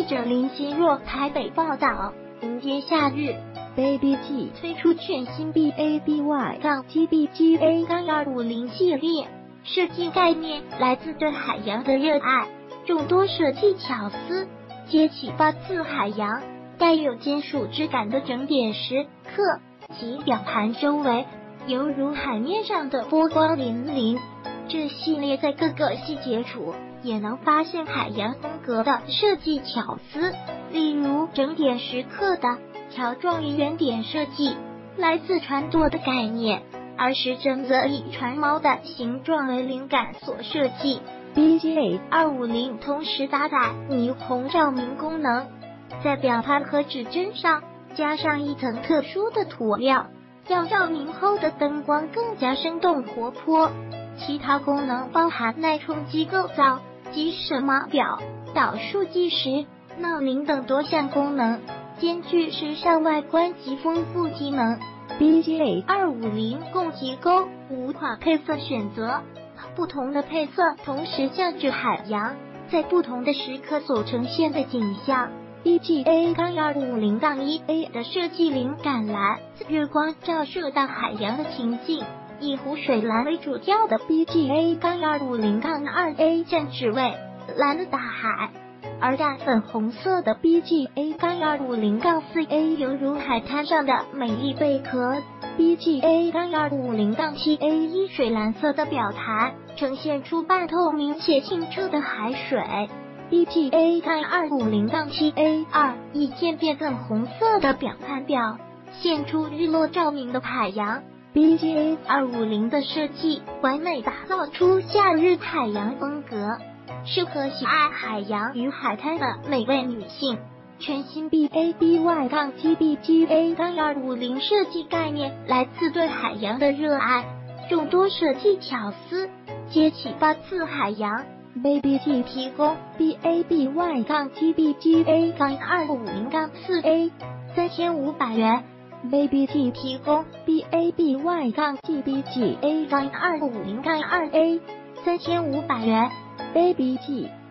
者林心若台北报道，迎接夏日。Baby G 推出全新 BABY-GBGA-250 系列，设计概念来自对海洋的热爱，众多设计巧思皆启发自海洋。带有金属质感的整点石刻及表盘周围犹如海面上的波光粼粼。这系列在各个细节处也能发现海洋风格的设计巧思，例如整点石刻的条状圆点设计来自船舵的概念，而时针则以船锚的形状为灵感所设计。BGA-250 同时搭载霓虹照明功能，在表盘和指针上加上一层特殊的涂料，让照明后的灯光更加生动活泼。其他功能包含耐冲击构造、即时码表、导数计时、闹铃等多项功能，兼具时尚外观及丰富机能。BGA-250 共提供5款配色选择，不同的配色同时象征海洋在不同的时刻所呈现的景象。BGA-250-1A 的设计灵感来自月光照射到海洋的情境，以湖水蓝为主调的 BGA-250-2A 将只为蓝的大海，而淡粉红色的 BGA-250-4A 犹如海滩上的美丽贝壳。BGA-250-7A 以水蓝色的表盘呈现出半透明且清澈的海水。BGA-250-7A2 以渐变粉红色的表盘表现出日落照明的海洋。BGA-250 的设计完美打造出夏日海洋风格，适合喜爱海洋与海滩的每位女性。全新 BABY-GBGA-250 设计概念来自对海洋的热爱，众多设计巧思皆启发自海洋。Baby G 提供 BABY-GBGA-250-4A 3500元。Baby G 提供 BABY-GBGA-250-2A 3500元。Baby G